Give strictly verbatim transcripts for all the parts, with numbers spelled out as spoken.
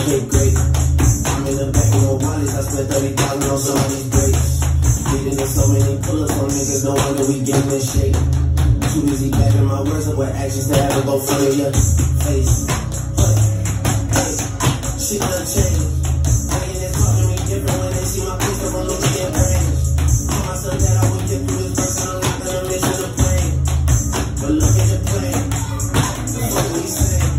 okay, great. I'm in the back of no wallets, I spent thirty thousand on some of these grapes. Getting in so many pull-ups on niggas, no wonder we getting in shape. Too busy backing my words up with actions to have it go front of your face. But, hey, shit done changed. Thinking they talking me different when they see my picture on the weekend range. Told myself that I would get through this verse and I'm not gonna miss the plane. But look at the plane. What are we saying?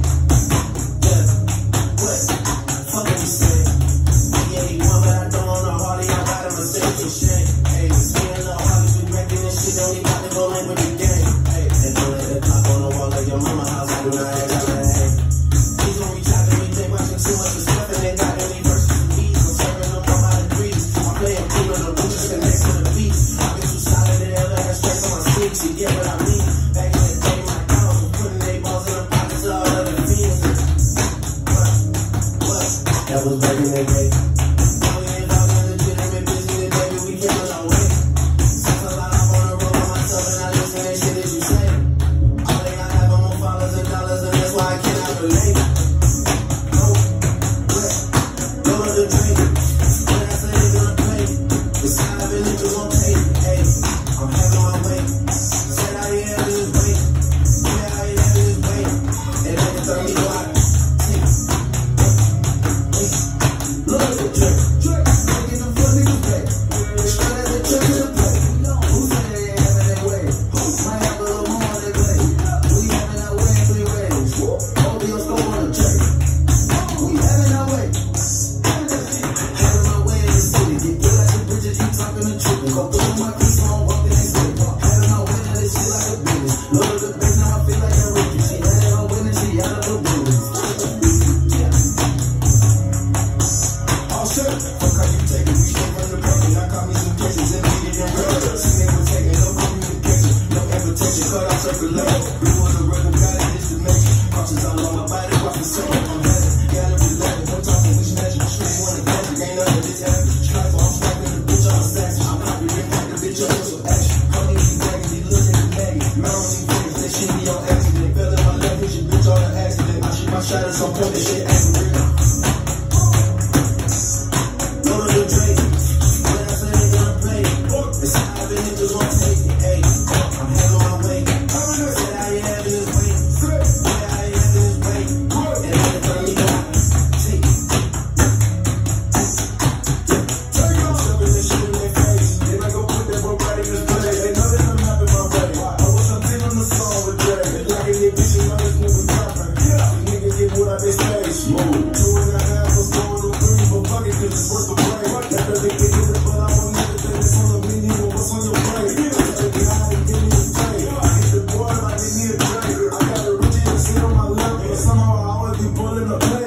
Yeah, what? Fuck are we saying? three eighty-one, but I don't own a Harley, I got a Mercedes shame. Hey, seeing the Harleys, we wrecking this shit, don't even got to go in with the game. Hey, and don't let the clock on the wall like your mama house, I do not have got to hang. Please don't reach out to me, they watching too much of stuff and they got any verses to beat. I'm serving them all my degrees. I'm playing cool on the roof, just next to the beat. I've been too solid in L A, I stress on my sleeves, you get what I mean. Back in the day, my dogs were putting their balls in the pockets of all other fiends. What? What? That was back in the day. Somehow I always be pulling up.